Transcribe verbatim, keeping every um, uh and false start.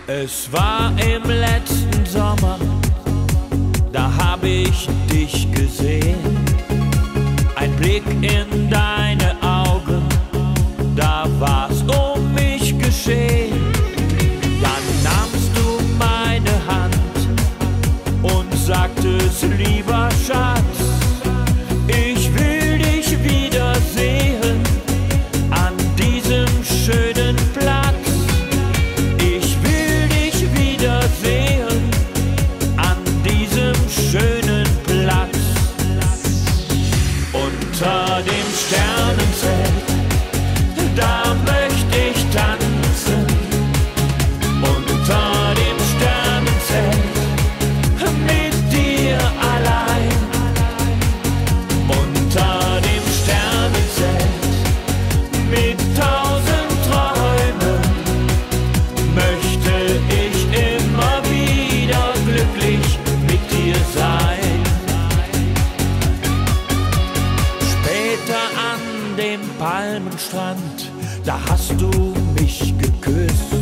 Es war im letzten Sommer, da hab ich dich gesehen. Ein Blick in deine Augen, da war's um mich geschehen. Dann nahmst du meine Hand und sagtest, lieber Schatz, ich will dich wiedersehen an diesem schönen Platz. Ich will dich wiedersehen an diesem schönen Platz. Unter dem Sternenzelt, da möchte ich tanzen. Unter dem Sternenzelt, mit dir allein. Unter dem Sternenzelt, mit tausend Träumen, möchte ich immer wieder glücklich mit dir sein. Später an dem Palmenstrand, da hast du mich geküsst.